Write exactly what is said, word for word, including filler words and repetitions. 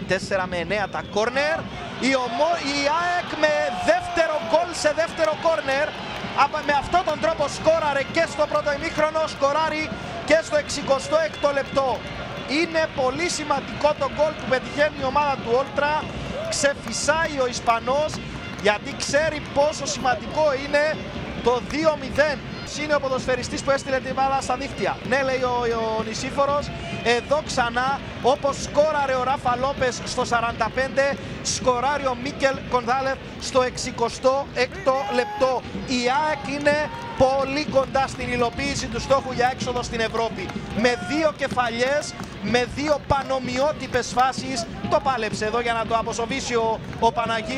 τέσσερα με εννέα τα κόρνερ. Η, ομο... η ΑΕΚ με δεύτερο γκολ σε δεύτερο κόρνερ. Με αυτόν τον τρόπο σκόραρε και στο πρώτο ημίχρονο, σκοράρει και στο εξηκοστό έκτο λεπτό. Είναι πολύ σημαντικό το γκολ που πετυχαίνει η ομάδα του Όλτρα. Ξεφυσάει ο Ισπανός γιατί ξέρει πόσο σημαντικό είναι το δύο μηδέν. Είναι ο ποδοσφαιριστής που έστειλε την μπάλα στα δίχτυα. Ναι, λέει ο, ο Νησίφορος, εδώ ξανά όπως σκόραρε ο Ράφα Λόπες στο σαράντα πέντε, σκοράρει ο Μίκελ Γκονζάλεθ στο εξηκοστό έκτο λεπτό. Η ΑΕΚ είναι πολύ κοντά στην υλοποίηση του στόχου για έξοδο στην Ευρώπη. Με δύο κεφαλιές, με δύο πανομοιότυπες φάσεις, το πάλεψε εδώ για να το αποσοβήσει ο, ο Παναγί.